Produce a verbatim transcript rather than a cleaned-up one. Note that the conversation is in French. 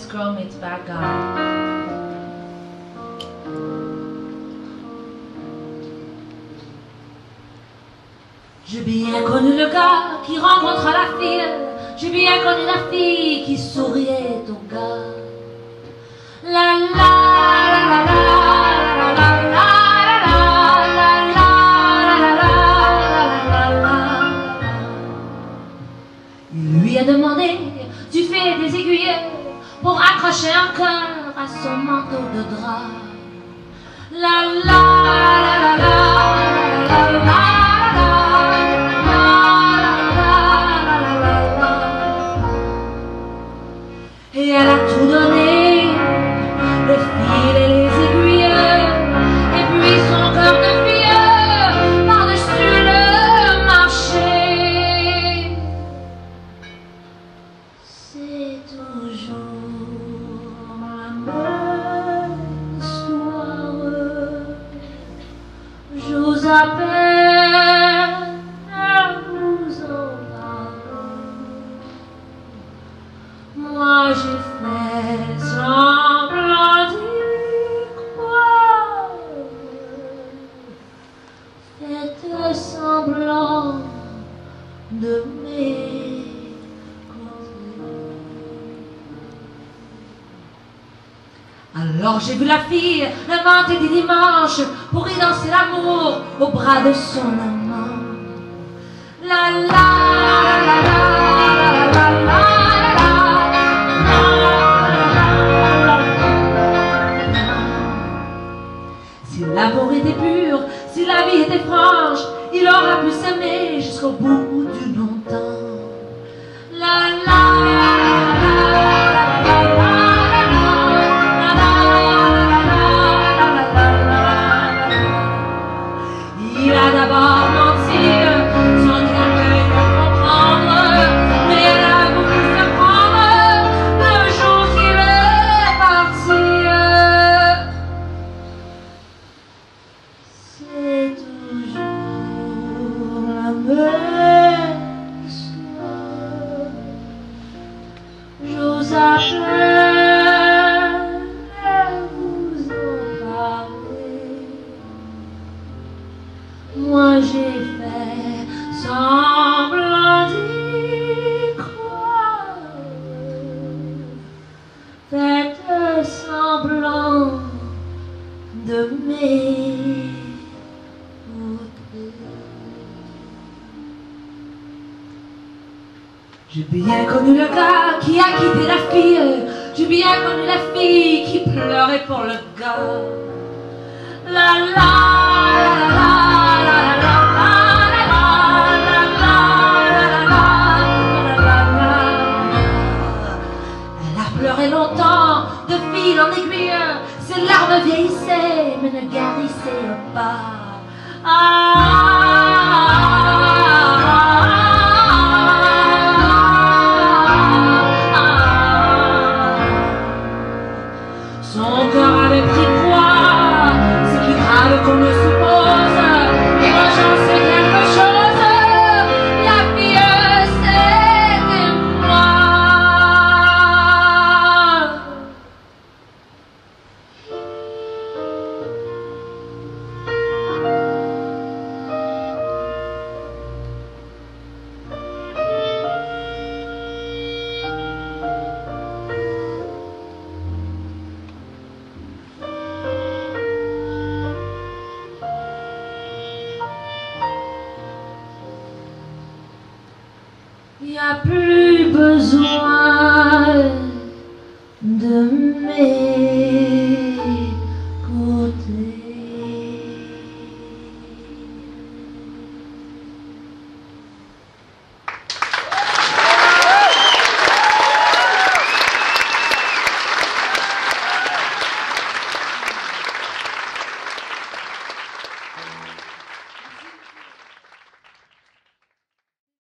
nice girl meets bad guy. J'ai bien connu le gars qui rencontra la fille. J'ai bien connu la fille qui souriait au gars. La la la la la la la la. Il lui a demandé du fil des aiguilles pour accrocher un cœur à son manteau de drap. La la la la la la la. Et elle a tout donné, le fil et les aiguilles, et puis son cœur de fille par-dessus le marché. C'est toujours la même histoire. Je vous appelle à vous en parler. Moi j'ai fait semblant d'y croire. Faites semblant de m'écouter. Alors j'ai vu la fille le vendredi dimanche pour y danser l'amour au bras de son amant. La la la la la la la la. Si l'amour était pur, si la vie était franche, il aura pu s'aimer jusqu'au bout du longtemps. La la la la la la. Il a d'abord menti sans qu'elle veuille le comprendre, mais elle a voulu se prendre le jour qu'il est parti. C'est toujours la même histoire. J'ose appelle à vous en parler. Moi j'ai fait semblant d'y croire. Faites semblant de m'aimer. J'ai bien connu le gars qui a quitté la fille. J'ai bien connu la fille qui pleurait pour le gars. La la la la la la la la. Elle a pleuré longtemps, de fil en aiguille. Ses larmes vieillissaient, mais ne guérissaient pas. Ah. Son cœur avait pris froid, c'est plus grave qu'on ne suppose. Et moi j'en sais quelque chose, la fille c'était moi. Il n'y a plus besoin de m'aimer.